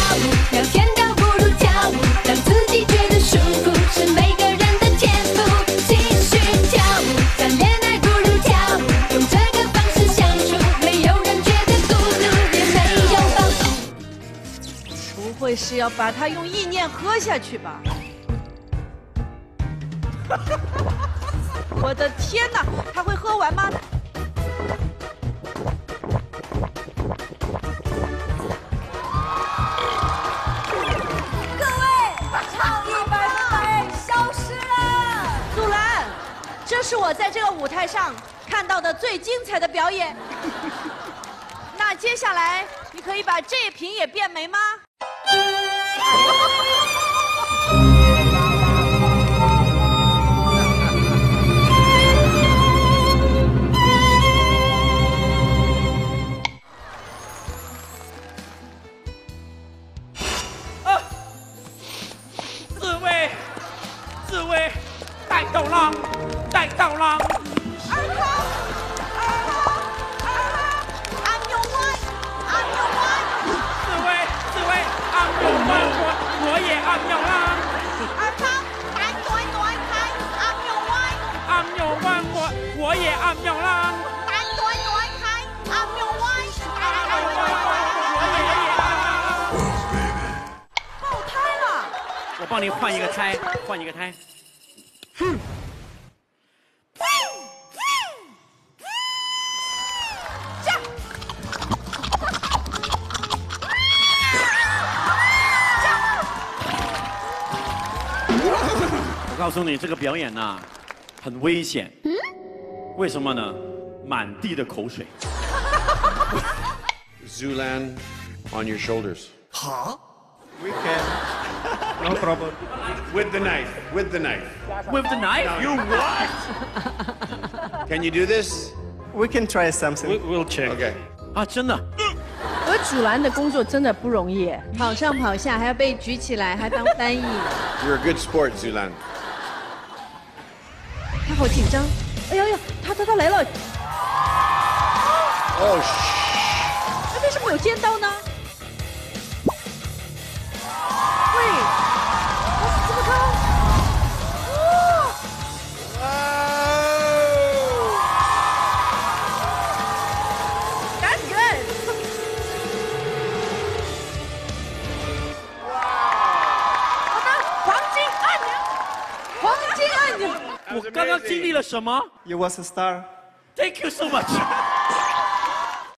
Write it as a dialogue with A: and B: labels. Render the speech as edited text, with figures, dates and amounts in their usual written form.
A: 舞，聊天倒不如跳舞，让自己觉得舒服是每个人的天赋。继续跳舞，谈恋爱不如跳舞，用这个方式相处，没有人觉得孤独，也没有包袱。
B: 不会是要把它用意念喝下去吧？我的天哪，他会喝完吗？
C: 各位，超100的美消失了。
B: 杜兰，这是我在这个舞台上看到的最精彩的表演。那接下来，你可以把这瓶也变没吗？
D: 自卫，带刀郎，带刀郎。
C: I'm your wife, I'm your wife。
D: 自卫，I'm your wife，我也 I'm your 郎。
C: 二康，单对对开，I'm your wife，I'm
D: your wife，我也 I'm your 郎。
C: 单对对开，I'm your wife，I'm your
D: wife，
B: 爆胎了！
D: 我帮你换一个胎，换一个胎。我告诉你，这个表演呐，很危险。为什么呢？满地的口水。
E: Zulan, on your shoulders.
F: Huh?
E: We can. No problem. With the knife. With the knife.
D: With the knife?
E: You what? Can you do this?
F: We can try something.
E: We'll check. Okay.
D: 啊，真的。
B: 而主兰的工作真的不容易，跑上跑下，还要被举起来，还当翻译。
E: You're a good sport, Zulan.
B: 他好紧张。哎呦呦，他来了。
E: Oh,
B: 他为什么有尖刀呢？喂，这么高。That's good。好的，黄金按钮，黄金按钮。
D: 我刚刚经历了什么
F: You was a star.
D: ？Thank you so much.